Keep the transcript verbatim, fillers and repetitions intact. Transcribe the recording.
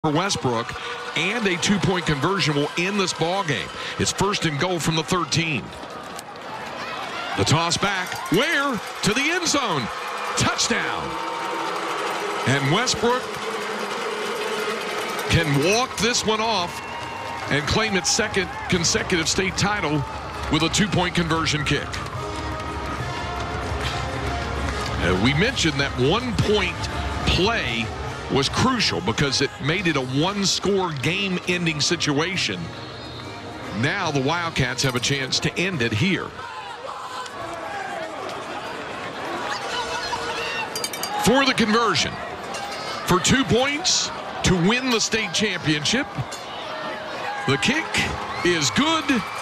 for Westbrook, and a two-point conversion will end this ball game. It's first and goal from the thirteen. The toss back, where? To the end zone. Touchdown. And Westbrook can walk this one off and claim its second consecutive state title with a two-point conversion kick. Uh, we mentioned that one-point play was crucial because it made it a one-score game-ending situation. Now the Wildcats have a chance to end it here. For the conversion, for two points to win the state championship, the kick is good.